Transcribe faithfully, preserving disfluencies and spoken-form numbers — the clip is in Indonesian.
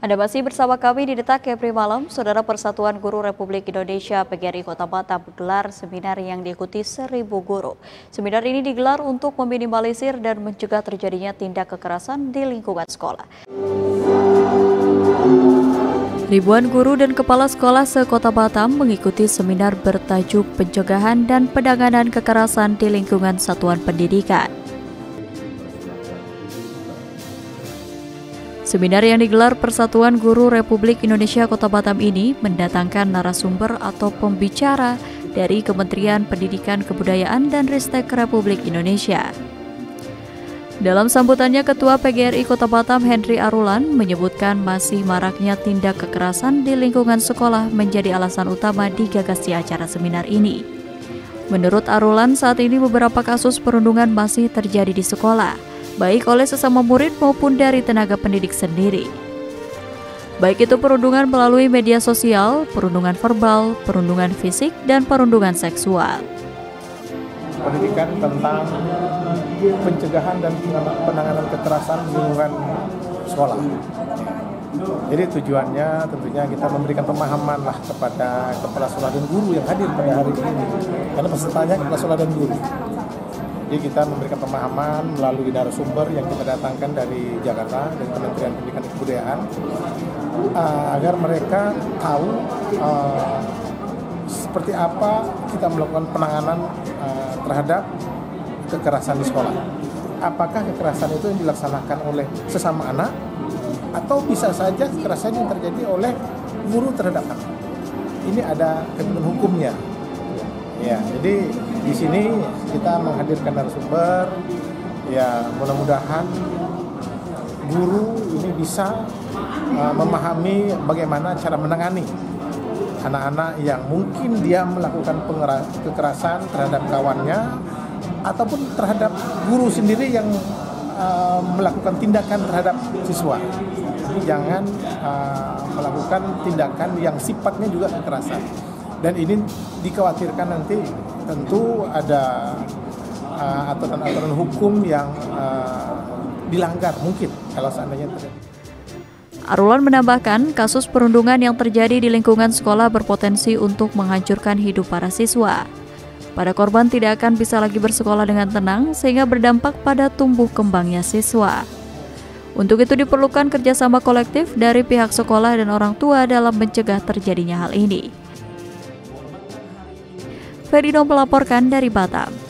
Anda masih bersama kami di Detak Kepri Malam. Saudara Persatuan Guru Republik Indonesia P G R I Kota Batam menggelar seminar yang diikuti seribu guru. Seminar ini digelar untuk meminimalisir dan mencegah terjadinya tindak kekerasan di lingkungan sekolah. Ribuan guru dan kepala sekolah se-Kota Batam mengikuti seminar bertajuk pencegahan dan penanganan kekerasan di lingkungan satuan pendidikan. Seminar yang digelar Persatuan Guru Republik Indonesia Kota Batam ini mendatangkan narasumber atau pembicara dari Kementerian Pendidikan Kebudayaan dan Ristek Republik Indonesia. Dalam sambutannya, Ketua P G R I Kota Batam Henry Arulan menyebutkan masih maraknya tindak kekerasan di lingkungan sekolah menjadi alasan utama digagasnya acara seminar ini. Menurut Arulan, saat ini beberapa kasus perundungan masih terjadi di sekolah, baik oleh sesama murid maupun dari tenaga pendidik sendiri. Baik itu perundungan melalui media sosial, perundungan verbal, perundungan fisik, dan perundungan seksual. Pendidikan tentang pencegahan dan penanganan kekerasan di lingkungan sekolah. Jadi tujuannya tentunya kita memberikan pemahaman lah kepada kepala sekolah dan guru yang hadir pada hari ini. Karena pesertanya kepala sekolah dan guru. Jadi kita memberikan pemahaman melalui narasumber yang kita datangkan dari Jakarta, dari Kementerian Pendidikan dan Kebudayaan, uh, agar mereka tahu uh, seperti apa kita melakukan penanganan uh, terhadap kekerasan di sekolah. Apakah kekerasan itu yang dilaksanakan oleh sesama anak, atau bisa saja kekerasan yang terjadi oleh guru terhadap anak. Ini ada ketentuan hukumnya. Ya, jadi di sini kita menghadirkan narasumber, ya mudah-mudahan guru ini bisa uh, memahami bagaimana cara menangani anak-anak yang mungkin dia melakukan kekerasan terhadap kawannya ataupun terhadap guru sendiri yang uh, melakukan tindakan terhadap siswa. Jadi jangan uh, melakukan tindakan yang sifatnya juga kekerasan. Dan ini dikhawatirkan nanti tentu ada uh, aturan-aturan hukum yang uh, dilanggar mungkin kalau seandainya terjadi. Arulan menambahkan, kasus perundungan yang terjadi di lingkungan sekolah berpotensi untuk menghancurkan hidup para siswa. Para korban tidak akan bisa lagi bersekolah dengan tenang sehingga berdampak pada tumbuh kembangnya siswa. Untuk itu diperlukan kerjasama kolektif dari pihak sekolah dan orang tua dalam mencegah terjadinya hal ini. Ferino melaporkan dari Batam.